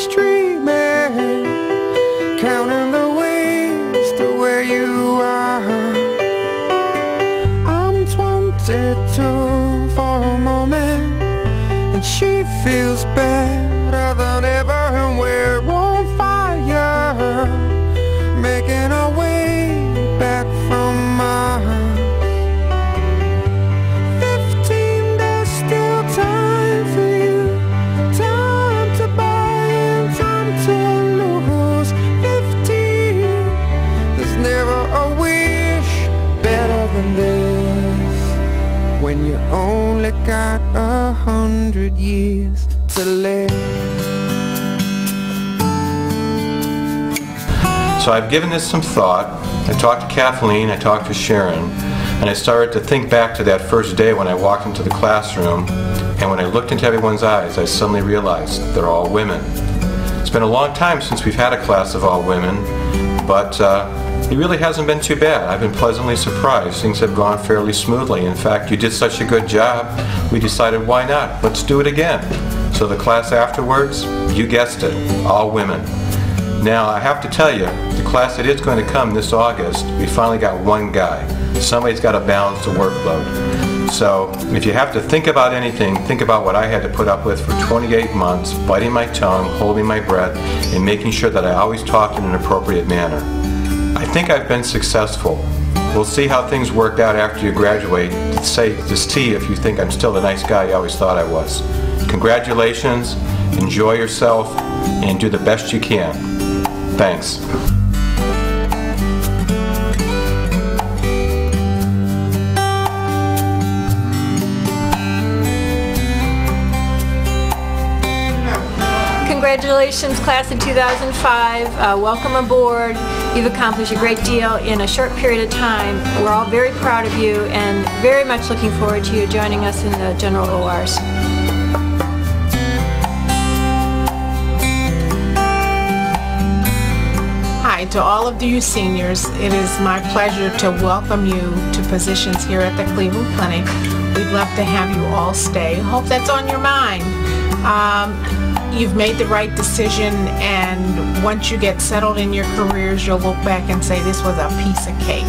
just dreaming, counting the ways to where you are. I'm 22 for a moment, and she feels better than ever, and we're on fire, making our way back from Mars. 15, there's still time for you, time to buy and time to lose. 15, there's never a wish better than this, when you only got 100 years to live. So I've given this some thought. I talked to Kathleen, I talked to Sharon, and I started to think back to that first day when I walked into the classroom, and when I looked into everyone's eyes, I suddenly realized they're all women. It's been a long time since we've had a class of all women, but it really hasn't been too bad. I've been pleasantly surprised. Things have gone fairly smoothly. In fact, you did such a good job, we decided why not? Let's do it again. So the class afterwards, you guessed it, all women. Now, I have to tell you, the class that is going to come this August, we finally got one guy. Somebody's got to balance the workload. So, if you have to think about anything, think about what I had to put up with for 28 months, biting my tongue, holding my breath, and making sure that I always talked in an appropriate manner. I think I've been successful. We'll see how things work out after you graduate to see if you think I'm still the nice guy you always thought I was. Congratulations, enjoy yourself, and do the best you can. Thanks. Congratulations, class of 2005. Welcome aboard. You've accomplished a great deal in a short period of time. We're all very proud of you and very much looking forward to you joining us in the general ORs. Hi, to all of you seniors, it is my pleasure to welcome you to positions here at the Cleveland Clinic. We'd love to have you all stay. Hope that's on your mind. You've made the right decision, and once you get settled in your careers, you'll look back and say this was a piece of cake.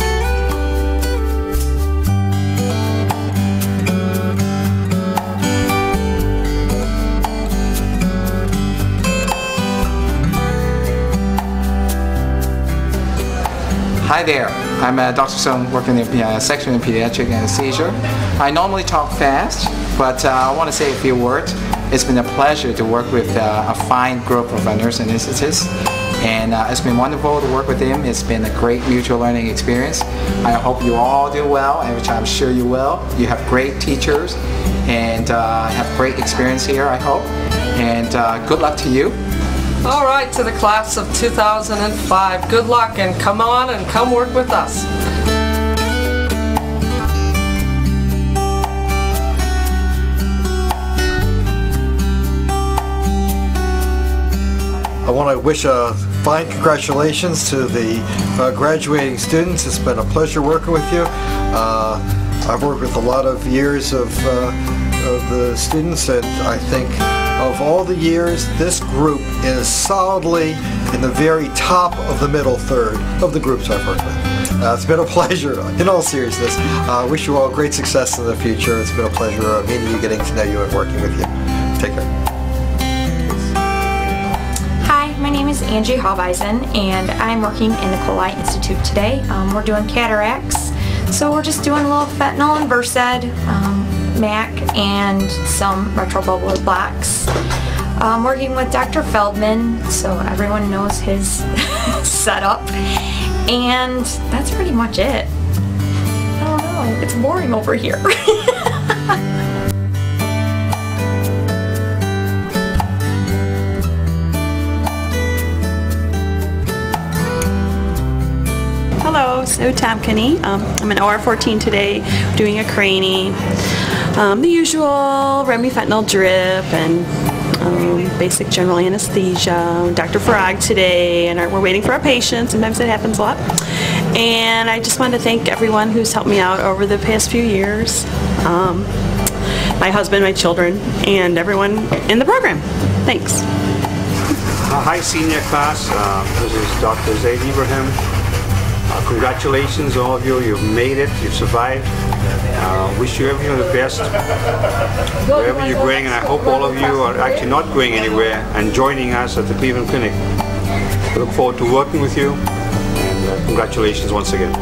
Hi there, I'm Dr. Sung, working in the section of pediatric anesthesia. I normally talk fast, but I want to say a few words. It's been a pleasure to work with a fine group of nurse anesthetists, and it's been wonderful to work with them. It's been a great mutual learning experience. I hope you all do well, which I'm sure you will. You have great teachers and have great experience here, I hope, and good luck to you. All right, to the class of 2005, good luck, and come on and come work with us. I want to wish a fine congratulations to the graduating students. It's been a pleasure working with you. I've worked with a lot of years of the students, and I think of all the years, this group is solidly in the very top of the middle third of the groups I've worked with. It's been a pleasure, in all seriousness. I wish you all great success in the future. It's been a pleasure meeting you, getting to know you, and working with you. Take care. My name is Angie Halbeisen, and I'm working in the Coli Institute today. We're doing cataracts, so we're just doing a little fentanyl and Versed, MAC, and some retrobubble blocks. Working with Dr. Feldman, so everyone knows his setup, and that's pretty much it. I don't know, it's boring over here. Hello, so Tom Kinney. I'm an OR14 today, doing a cranie. The usual remifentanil drip and basic general anesthesia. Dr. Farag today, and we're waiting for our patient. Sometimes it happens a lot. And I just want to thank everyone who's helped me out over the past few years. My husband, my children, and everyone in the program. Thanks. Hi, senior class. This is Dr. Zaid Ibrahim. Congratulations, all of you. You've made it. You've survived. Wish you everything the best wherever you're going, and I hope all of you are actually not going anywhere and joining us at the Cleveland Clinic. I look forward to working with you, and congratulations once again.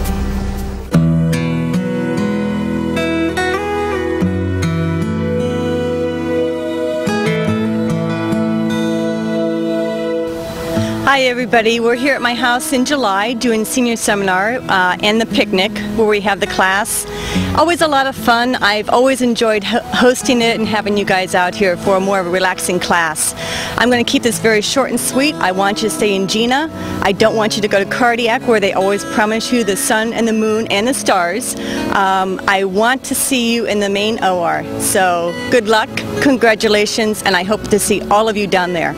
Hi everybody, we're here at my house in July doing senior seminar and the picnic where we have the class. Always a lot of fun. I've always enjoyed hosting it and having you guys out here for a more of a relaxing class. I'm going to keep this very short and sweet. I want you to stay in Gina. I don't want you to go to cardiac where they always promise you the sun and the moon and the stars. I want to see you in the main OR. So good luck, congratulations, and I hope to see all of you down there.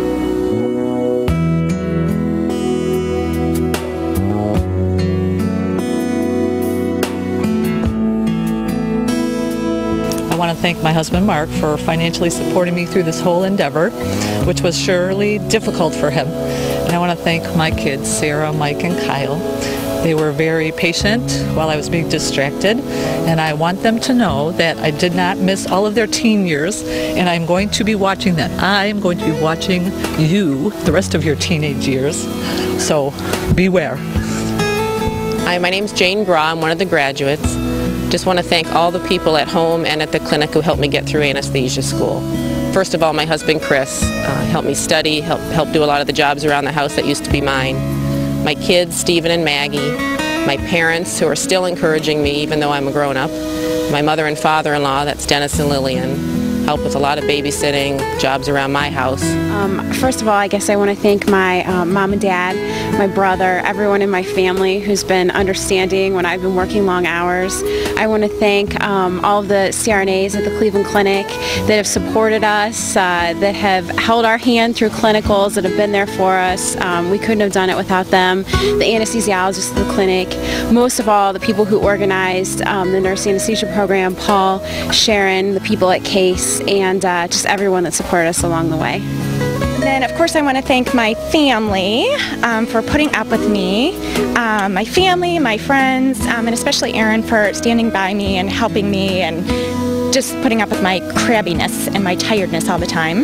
I want to thank my husband Mark for financially supporting me through this whole endeavor, which was surely difficult for him. And I want to thank my kids, Sarah, Mike, and Kyle. They were very patient while I was being distracted, and I want them to know that I did not miss all of their teen years, and I'm going to be watching them. I'm going to be watching you the rest of your teenage years, so beware. Hi, my name's Jane Graw. I'm one of the graduates. Just want to thank all the people at home and at the clinic who helped me get through anesthesia school. First of all, my husband Chris helped me study, helped do a lot of the jobs around the house that used to be mine. My kids, Stephen and Maggie. My parents, who are still encouraging me even though I'm a grown-up. My mother and father-in-law, that's Dennis and Lillian. Help with a lot of babysitting, jobs around my house. First of all, I guess I want to thank my mom and dad, my brother, everyone in my family who's been understanding when I've been working long hours. I want to thank all of the CRNAs at the Cleveland Clinic that have supported us, that have held our hand through clinicals, that have been there for us. We couldn't have done it without them. The anesthesiologists at the clinic, most of all the people who organized the nurse anesthesia program, Paul, Sharon, the people at CASE, and just everyone that supported us along the way. And then of course I want to thank my family for putting up with me, my family, my friends, and especially Aaron for standing by me and helping me and just putting up with my crabbiness and my tiredness all the time.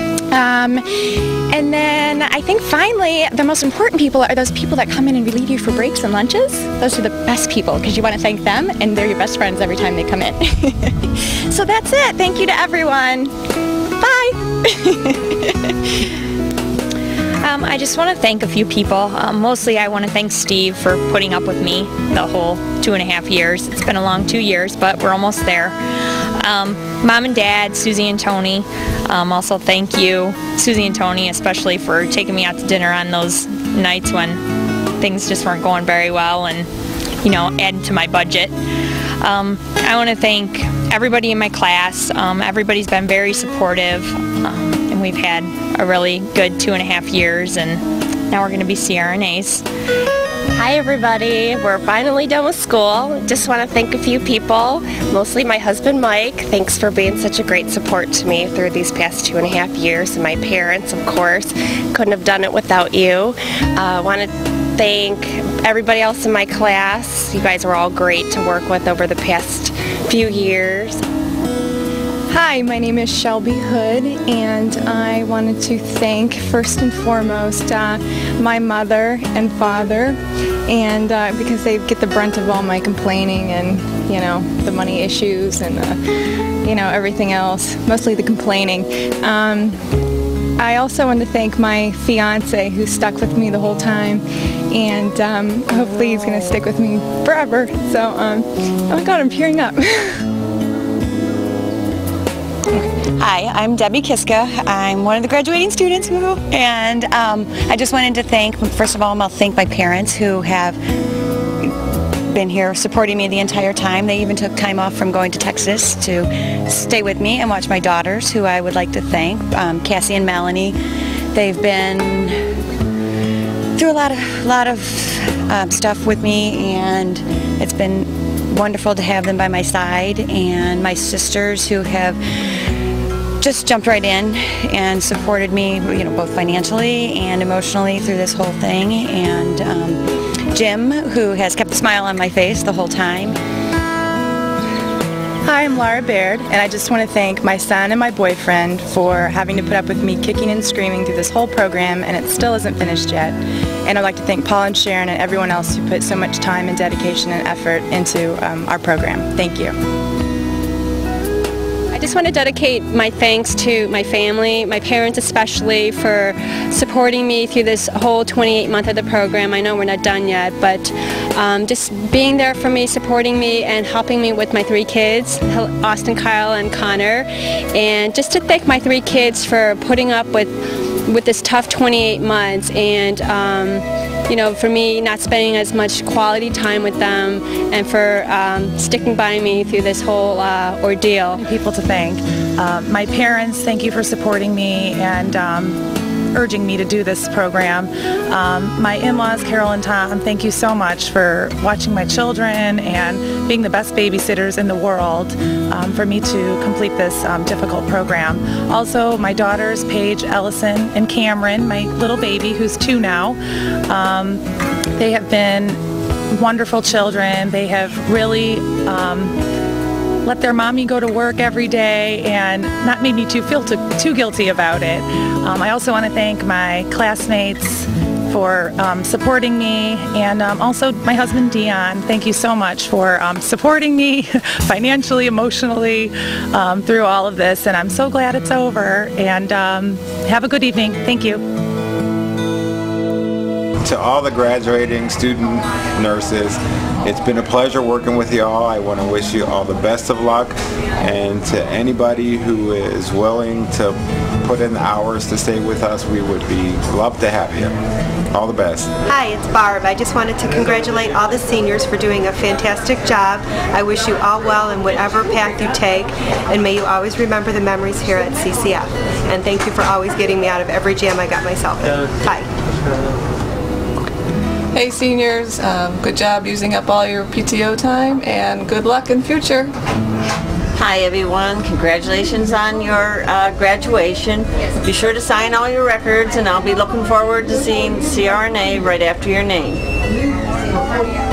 And then I think finally the most important people are those people that come in and relieve you for breaks and lunches. Those are the best people because you want to thank them and they're your best friends every time they come in. So that's it. Thank you to everyone. Bye. I just want to thank a few people. Mostly I want to thank Steve for putting up with me the whole 2.5 years. It's been a long 2 years, but we're almost there. Mom and Dad, Susie and Tony, also thank you, Susie and Tony, especially for taking me out to dinner on those nights when things just weren't going very well and, you know, adding to my budget. I want to thank everybody in my class. Everybody's been very supportive, and we've had a really good 2.5 years, and now we're going to be CRNAs. Hi everybody, we're finally done with school. Just want to thank a few people, mostly my husband Mike. Thanks for being such a great support to me through these past 2.5 years. And my parents, of course, couldn't have done it without you. I want to thank everybody else in my class. You guys were all great to work with over the past few years. Hi, my name is Shelby Hood, and I wanted to thank first and foremost my mother and father, and because they get the brunt of all my complaining and, you know, the money issues and you know, everything else, mostly the complaining. I also want to thank my fiance who stuck with me the whole time, and hopefully he's going to stick with me forever. So, oh my God, I'm tearing up. Hi, I'm Debbie Kiska. I'm one of the graduating students, and I just wanted to thank, first of all, I'll thank my parents who have been here supporting me the entire time. They even took time off from going to Texas to stay with me and watch my daughters, who I would like to thank, Cassie and Melanie. They've been through a lot of stuff with me, and it's been wonderful to have them by my side, and my sisters who have just jumped right in and supported me, both financially and emotionally through this whole thing. And Jim, who has kept a smile on my face the whole time. Hi, I'm Laura Baird, and I just want to thank my son and my boyfriend for having to put up with me kicking and screaming through this whole program, and it still isn't finished yet. And I'd like to thank Paul and Sharon and everyone else who put so much time and dedication and effort into our program. Thank you. I just want to dedicate my thanks to my family, my parents especially, for supporting me through this whole 28 month of the program. I know we're not done yet, but just being there for me, supporting me, and helping me with my 3 kids, Austin, Kyle, and Connor. And just to thank my 3 kids for putting up with this tough 28 months and for me not spending as much quality time with them, and for sticking by me through this whole ordeal. People to thank. My parents, thank you for supporting me and urging me to do this program. My in-laws, Carol and Tom, thank you so much for watching my children and being the best babysitters in the world for me to complete this difficult program. Also, my daughters, Paige, Ellison, and Cameron, my little baby who's 2 now. They have been wonderful children. They have really let their mommy go to work every day and not made me feel too guilty about it. I also want to thank my classmates for supporting me, and also my husband Dion. Thank you so much for supporting me financially, emotionally through all of this, and I'm so glad it's over. And have a good evening. Thank you. To all the graduating student nurses, it's been a pleasure working with you all. I want to wish you all the best of luck, and to anybody who is willing to put in the hours to stay with us, we would love to have you. All the best. Hi, it's Barb. I just wanted to congratulate all the seniors for doing a fantastic job. I wish you all well in whatever path you take, and may you always remember the memories here at CCF. And thank you for always getting me out of every jam I got myself in. Bye. Hey seniors, good job using up all your PTO time, and good luck in future. Hi everyone, congratulations on your graduation. Be sure to sign all your records, and I'll be looking forward to seeing CRNA right after your name.